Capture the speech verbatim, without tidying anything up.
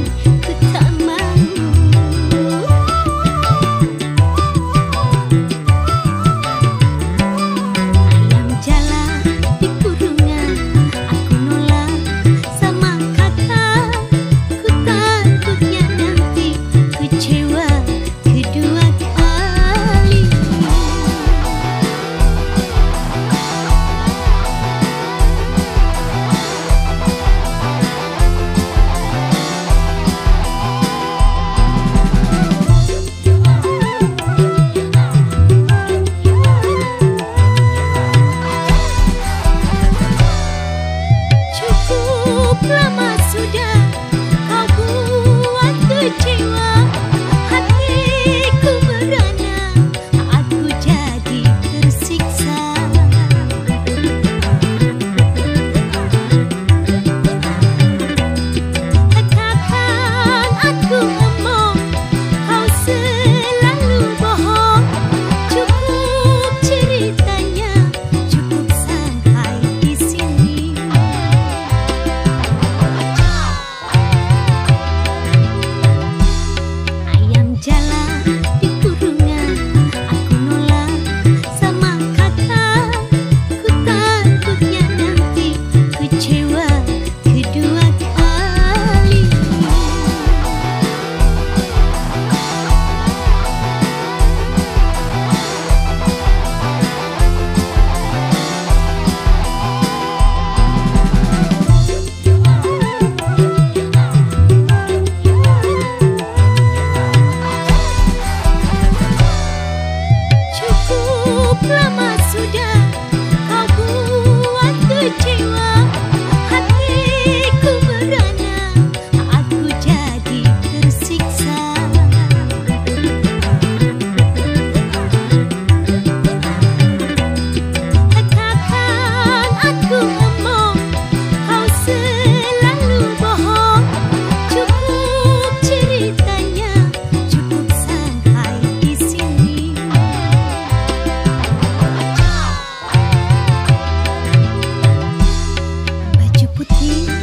ku tak mau. Ayam jalan di kurungan, aku nolak sama kata. Ku takutnya nanti kecewa kedua kali. Cukup lama sudah kau buat kecewa hatiku merana, aku jadi tersiksa. Katakan aku omong, kau selalu bohong. Cukup ceritanya, cukup sampai di sini. Ayam jalan di kurungan, aku nolak sama kata. Ku takutnya nanti kecewa kedua kali. Cukup lama sudah kau buat kecewa hatiku merana, aku jadi tersiksa. Katakan aku omong, kau selalu bohong. Cukup ceritanya, cukup sampai di sini. Baju putih